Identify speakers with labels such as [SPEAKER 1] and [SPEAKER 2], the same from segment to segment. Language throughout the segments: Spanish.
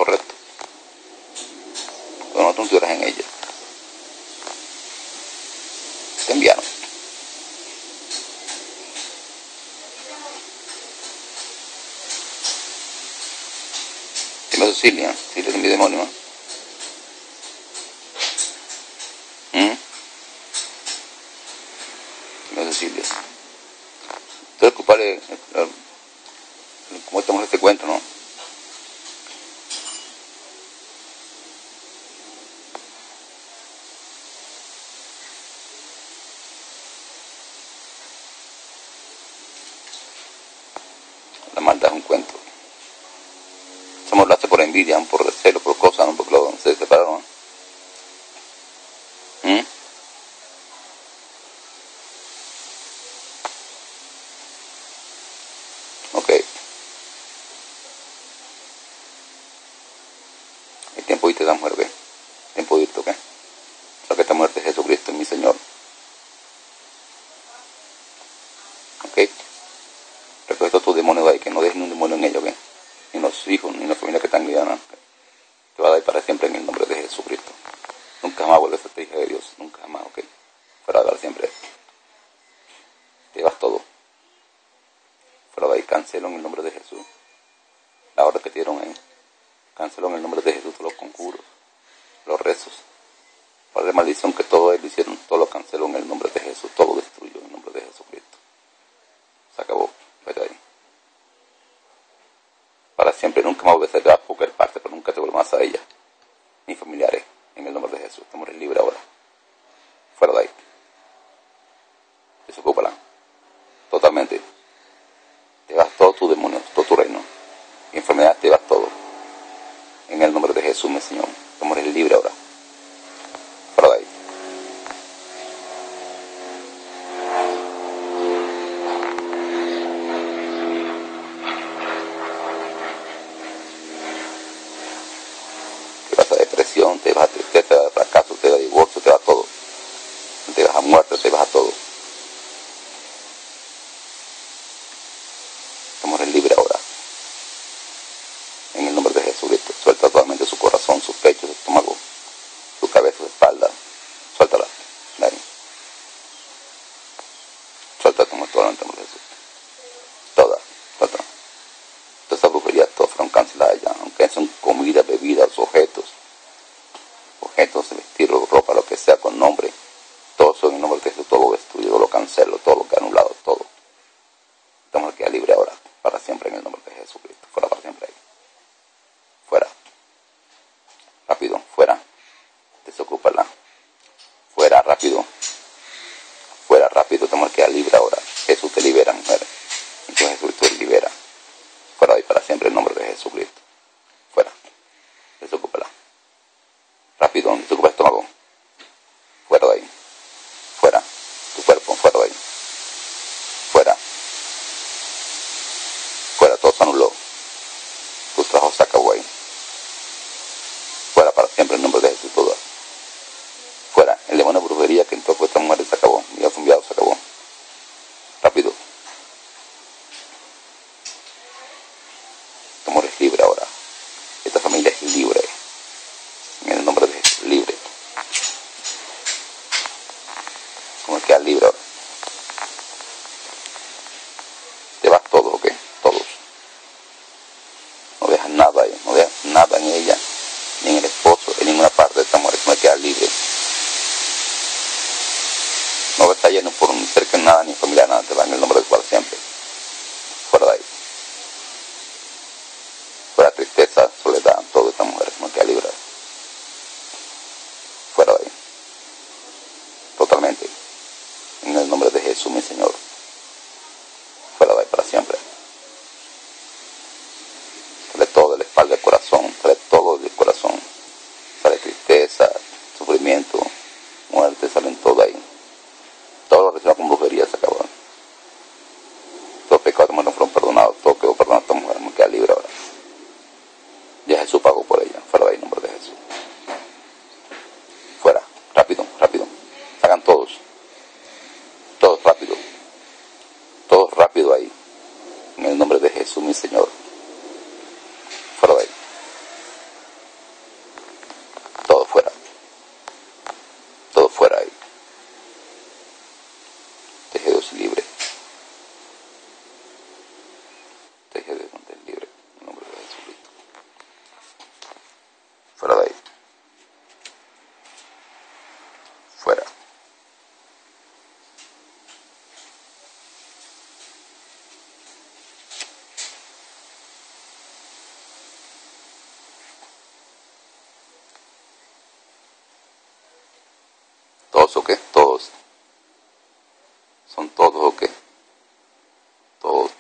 [SPEAKER 1] Correcto. Pero nosotros no estuvieras en ella. Te enviaron. Dime Cecilia, Cecilia es mi demonio. Dime Cecilia. Entonces culpable, como estamos en este cuento, ¿no? La maldad es un cuento. Somos lo hace por envidia, por recelo, por cosas, ¿no? Porque se separaron. Ok. El tiempo de irte da muerte. El tiempo de irte, ¿ok? O sea que esta muerte es Jesucristo, mi Señor. Ok. Recuerda tus demonios de ahí, que no dejes ni un demonio en ellos, ¿ok? Ni los hijos, ni la familia que están guiando. Te va a dar para siempre en el nombre de Jesucristo. Nunca jamás vuelves a ser hija de Dios. Nunca jamás, ¿ok? Fuera de dar siempre. Te vas todo. Fuera de ahí, cancelo en el nombre de Jesús. La hora que te dieron ahí. Cancelo en el nombre de Jesús todos los conjuros, los rezos. Padre, maldición que todo ellos hicieron, todo lo canceló en el nombre de Jesús. Todo lo destruyó en el nombre de Jesucristo. Se acabó. Vete ahí. Para siempre, nunca más volverás a cualquier parte, pero nunca te vuelvas más a ella. Ni familiares. En el nombre de Jesús. Estamos libres ahora. Fuera de ahí. Desocúpala. Totalmente. Te vas todo tu demonio, todo tu reino. Y enfermedad te vas todo. En el nombre de Jesús, mi Señor. Estamos libres ahora. Fuera de ahí. Te vas a depresión, te vas a tristeza, te vas a fracaso, te vas a divorcio, te vas a todo. Te vas a muerte, te vas a todo. Estamos libres ahora. En el nombre de Jesucristo. Suelta totalmente su corazón, su pecho, su estómago. todos, ¿ok? Todos. Son todos, ¿ok? Todos.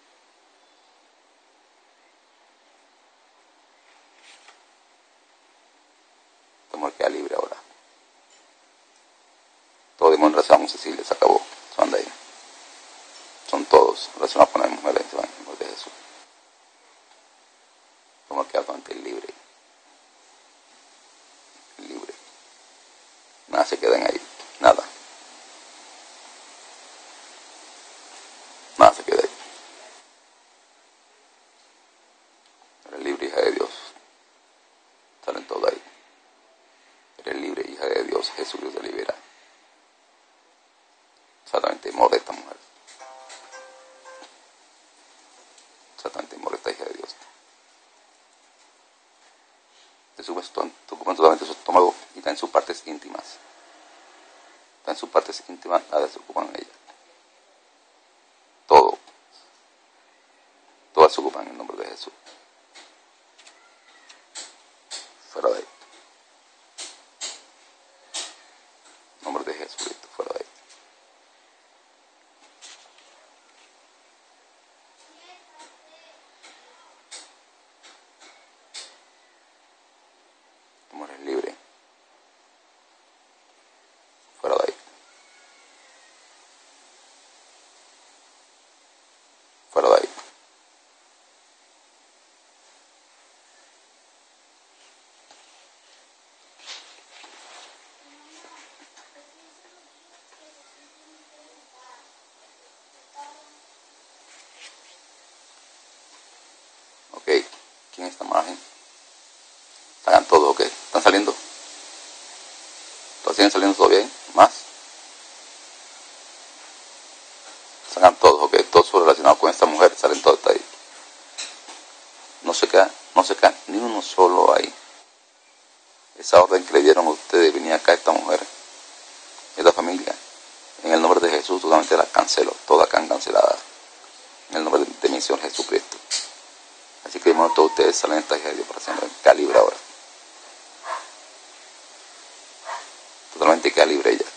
[SPEAKER 1] Esta mujer queda libre ahora. Todo demonio razón, Cecilia, se acabó. Son de ahí. Son todos relacionados con las mujeres, en el nombre de Jesús. Como queda totalmente libre. Libre. Nada se queden ahí. Nada. Nada se queda ahí. Eres libre, hija de Dios. Salen todos ahí. Eres libre, hija de Dios. Jesús te libera. Exactamente, temor de esta mujer. Exactamente, temor de esta hija de Dios. Te subes, te ocupan totalmente su estómago y está en sus partes íntimas. Está en sus partes íntimas, nada se ocupan en ella. Todo. Todas se ocupan en el nombre de Jesús. Fuera de ahí. En nombre de Jesucristo, fuera de ahí. Tú eres libre. Fuera de ahí. Fuera de ahí. Ok. ¿Quién está margen? Hagan todo, ok. ¿Están saliendo? ¿Todos siguen saliendo todo bien? ¿Más? Salgan todos, ok. Todos relacionados con esta mujer, salen todos ahí. No se queda ni uno solo ahí. Esa orden que le dieron a ustedes de venir acá, esta mujer, esta familia, en el nombre de Jesús, totalmente la cancelo, todas acá canceladas, en el nombre de mi Señor Jesucristo. Así que todos ustedes salen de esta hija de Dios para siempre, queda libre ahora. Totalmente queda libre ella.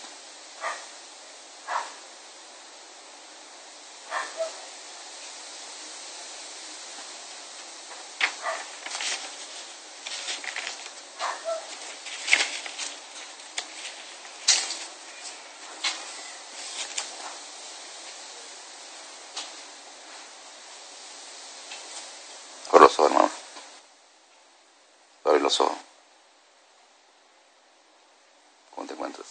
[SPEAKER 1] Abre los ojos, hermano. Abre los ojos. ¿Cómo te encuentras?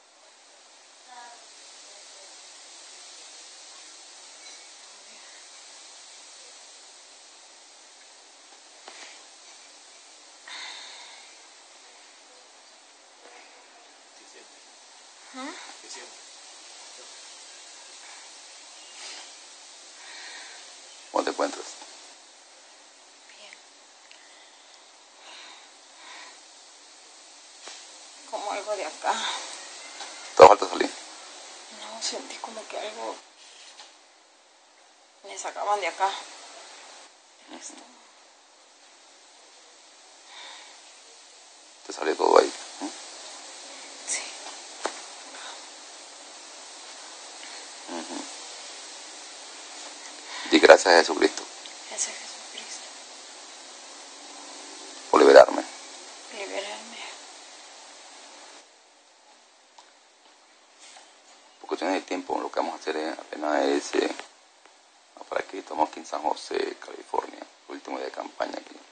[SPEAKER 1] ¿Cómo te encuentras?
[SPEAKER 2] Bien. Como algo de acá.
[SPEAKER 1] ¿Te falta salir?
[SPEAKER 2] No, sentí como que algo me sacaban de acá. Esto.
[SPEAKER 1] Te sale todo ahí.
[SPEAKER 2] Sí.
[SPEAKER 1] Di gracias a Jesucristo
[SPEAKER 2] Gracias a Jesucristo.
[SPEAKER 1] por liberarme.
[SPEAKER 2] Liberarme.
[SPEAKER 1] Por cuestiones de tiempo, lo que vamos a hacer es, apenas es para aquí, estamos aquí en San José, California, último día de campaña aquí.